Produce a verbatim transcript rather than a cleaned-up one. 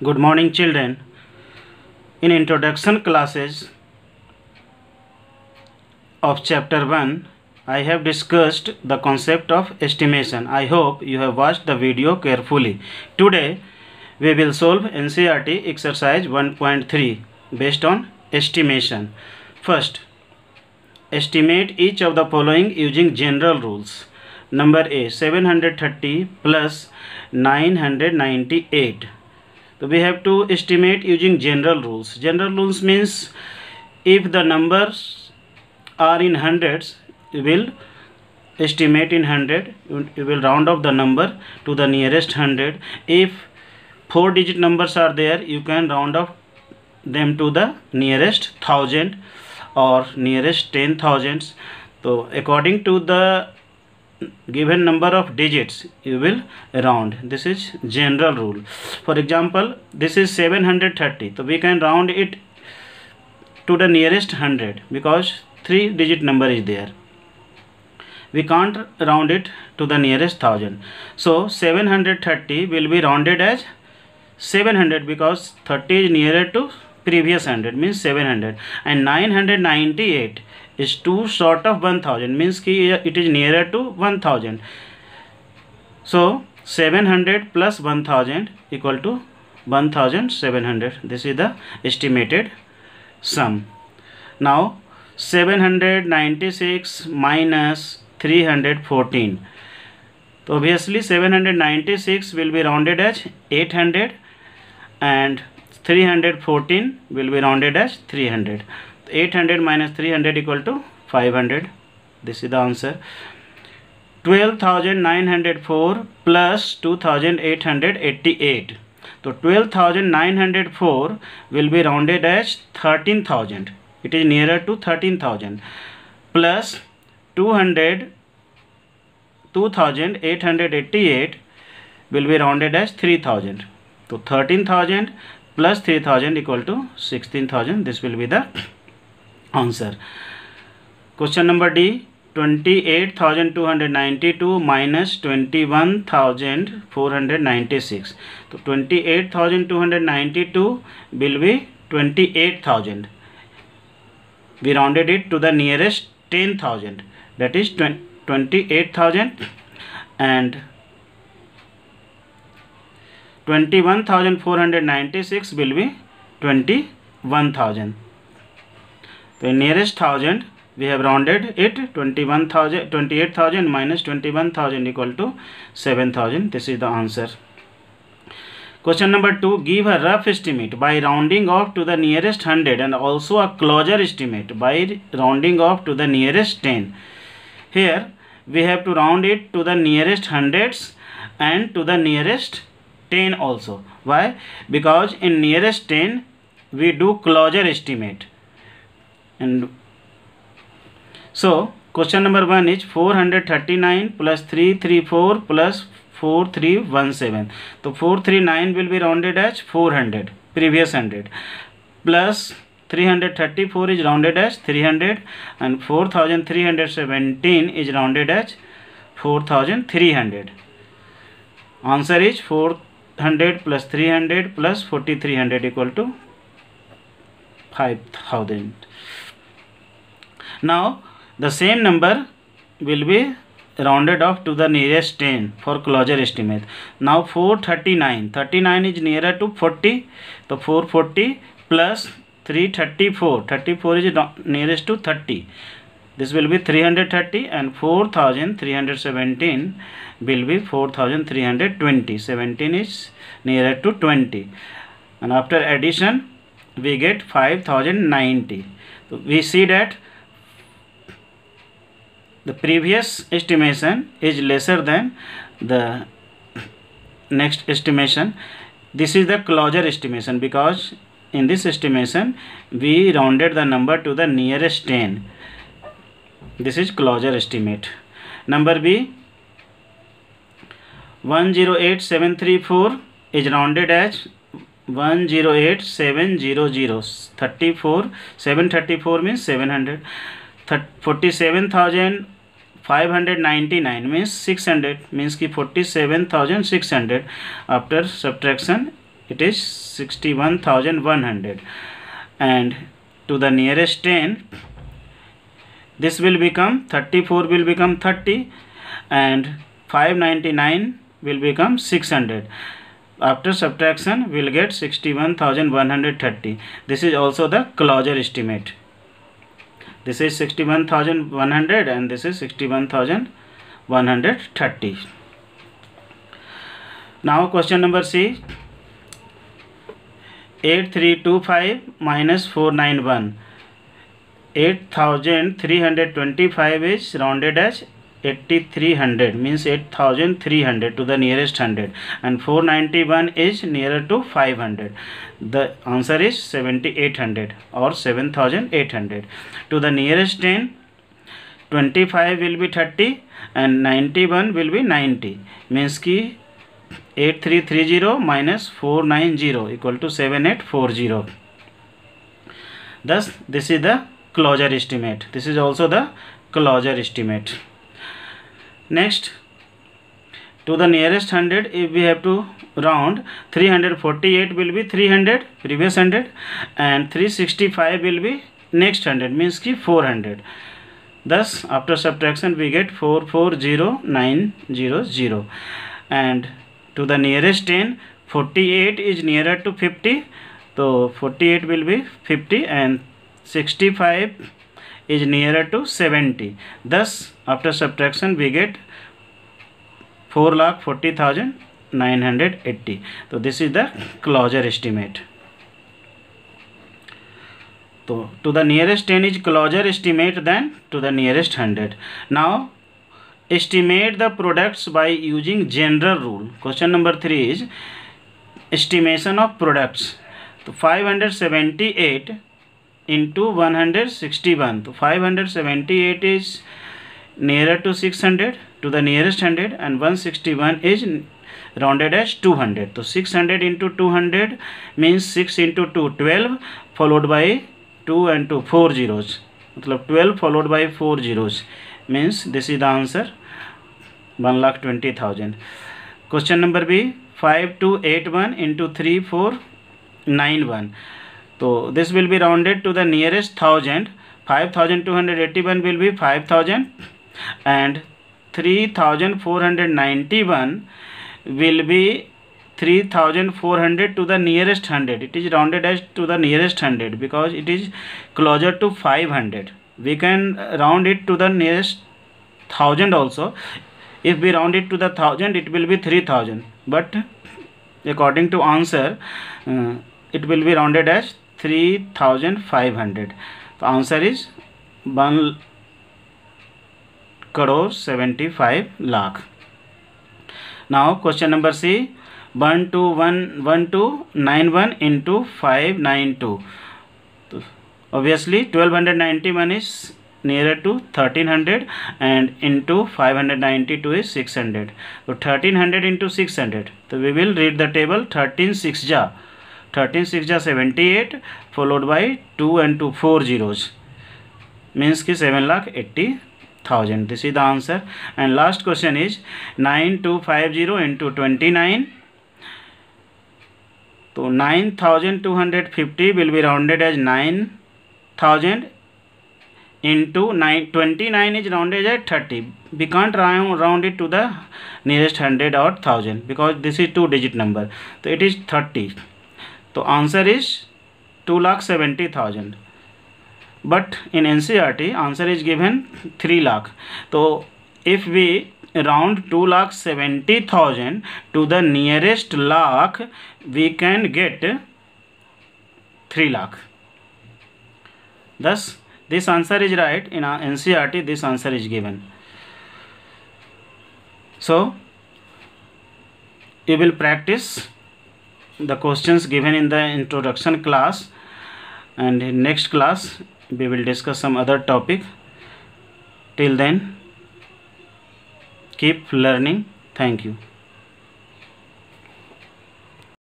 Good morning, children. In introduction classes of chapter one, I have discussed the concept of estimation. I hope you have watched the video carefully. Today, we will solve N C E R T exercise one point three based on estimation. First, estimate each of the following using general rules. Number A, seven hundred thirty plus nine hundred ninety-eight. So we have to estimate using general rules. General rules means if the numbers are in hundreds, you will estimate in hundred. You will round off the number to the nearest hundred. If four digit numbers are there, you can round off them to the nearest thousand or nearest ten thousands. So according to the given number of digits, you will round. This is general rule. For example, this is seven hundred thirty, so we can round it to the nearest hundred because three digit number is there. We can't round it to the nearest thousand. So seven hundred thirty will be rounded as seven hundred because thirty is nearer to previous hundred, means seven hundred, and nine hundred ninety-eight is two short of one thousand, means ki it is nearer to one thousand. So seven hundred plus one thousand equal to one thousand seven hundred. This is the estimated sum. Now seven hundred ninety-six minus three hundred fourteen. So obviously seven hundred ninety-six will be rounded as eight hundred and three hundred fourteen will be rounded as three hundred. eight hundred minus three hundred equal to five hundred. This is the answer. twelve thousand nine hundred four plus two thousand eight hundred eighty-eight. So twelve thousand nine hundred four will be rounded as thirteen thousand. It is nearer to thirteen thousand. Plus two hundred, two thousand eight hundred eighty-eight will be rounded as three thousand. So thirteen thousand plus three thousand equal to sixteen thousand. This will be the answer. Question number D, twenty-eight thousand two hundred ninety-two minus twenty-one thousand four hundred ninety-six. So twenty-eight thousand two hundred ninety-two will be twenty-eight thousand. We rounded it to the nearest ten thousand, that is twenty-eight thousand, and twenty-one thousand four hundred ninety-six will be twenty-one thousand. The nearest thousand we have rounded it. Twenty-one thousand, twenty-eight thousand minus twenty-one thousand equal to seven thousand. This is the answer. Question number two, give a rough estimate by rounding off to the nearest hundred and also a closure estimate by rounding off to the nearest ten. Here we have to round it to the nearest hundreds and to the nearest ten also. Why? Because in nearest ten we do closure estimate. And so question number one is four hundred thirty-nine plus three hundred thirty-four plus four thousand three hundred seventeen. So four hundred thirty-nine will be rounded as four hundred, previous hundred, plus three hundred thirty-four is rounded as three hundred, and four thousand three hundred seventeen is rounded as four thousand three hundred. Answer is four hundred plus three hundred plus forty-three hundred equal to five thousand. Now the same number will be rounded off to the nearest ten for closure estimate. Now four hundred thirty-nine, thirty-nine is nearer to forty, so four hundred forty plus three hundred thirty-four, thirty-four is nearest to thirty. This will be three hundred thirty, and four thousand three hundred seventeen will be four thousand three hundred twenty. seventeen is nearer to twenty, and after addition we get five thousand ninety. So we see that the previous estimation is lesser than the next estimation. This is the closure estimation because in this estimation we rounded the number to the nearest ten. This is closure estimate. Number B, one zero eight seven three four is rounded as one zero eight seven zero zero. thirty-four, seven thirty-four means seven hundred. forty-seven thousand five hundred ninety-nine means six hundred, means ki forty-seven thousand six hundred. After subtraction it is sixty-one thousand one hundred, and to the nearest ten, this will become thirty-four will become thirty, and five ninety-nine will become six hundred. After subtraction we will get sixty-one thousand one hundred thirty. This is also the closure estimate. This is sixty-one thousand one hundred and this is sixty-one thousand one hundred thirty. Now question number C. eight three two five minus four ninety-one. eight thousand three hundred twenty-five is rounded as eighty-three hundred, means eight thousand three hundred to the nearest hundred, and four ninety-one is nearer to five hundred. The answer is seventy-eight hundred or seven thousand eight hundred. To the nearest ten, twenty-five will be thirty and ninety-one will be ninety, means ki eight three three zero minus four ninety equal to seven eight four zero. Thus this is the closure estimate. This is also the closure estimate. Next, to the nearest hundred, if we have to round, three hundred forty-eight will be three hundred, previous hundred, and three sixty-five will be next hundred, means ki four hundred. Thus after subtraction we get four four zero nine zero zero, and to the nearest ten, forty-eight is nearer to fifty, so forty-eight will be fifty, and sixty-five is nearer to seventy. Thus after subtraction we get four lakh forty thousand nine hundred eighty. So this is the closure estimate. So to the nearest ten is closure estimate than to the nearest hundred. Now estimate the products by using general rule. Question number three is estimation of products. So five hundred seventy-eight into one hundred sixty-one. So five hundred seventy-eight is nearer to six hundred to the nearest hundred, and one hundred sixty-one is rounded as two hundred. So six hundred into two hundred means six into two, twelve, followed by two and two, four zeros. मतलब twelve followed by four zeros, means this is the answer, one lakh twenty thousand. Question number B, five two eight one into three four nine one. So this will be rounded to the nearest thousand. five thousand two hundred eighty-one will be five thousand, and three thousand four hundred ninety-one will be three thousand four hundred to the nearest hundred. It is rounded as to the nearest hundred because it is closer to five hundred. We can round it to the nearest thousand also. If we round it to the thousand, it will be three thousand, but according to answer, uh, it will be rounded as three thousand five hundred. The answer is one crore seventy-five lakh. Now question number C, one two one one two nine one into five nine two. So obviously twelve ninety-one is nearer to thirteen hundred, and into five ninety-two is six hundred. So thirteen hundred into six hundred. So we will read the table. thirteen six ja. thirteen six ja seventy-eight, followed by two and two, four zeros, means ki seven lakh eighty thousand. This is the answer. And last question is nine two five zero into twenty-nine. So nine thousand two hundred fifty will be rounded as nine thousand into nine, twenty-nine is rounded as thirty. We can't round, round it to the nearest hundred or thousand because this is two digit number. So it is thirty. So answer is two lakh seventy thousand. But in N C E R T answer is given three lakh. So if we round two lakh seventy thousand to the nearest lakh, we can get three lakh. Thus this answer is right. In N C E R T this answer is given. So you will practice the questions given in the introduction class, and in next class we will discuss some other topic. Till then, keep learning. Thank you.